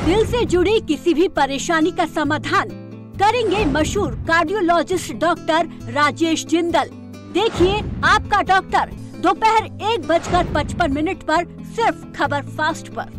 दिल से जुड़ी किसी भी परेशानी का समाधान करेंगे मशहूर कार्डियोलॉजिस्ट डॉक्टर राजेश जिंदल। देखिए आपका डॉक्टर दोपहर 1:55 पर सिर्फ खबर फास्ट पर।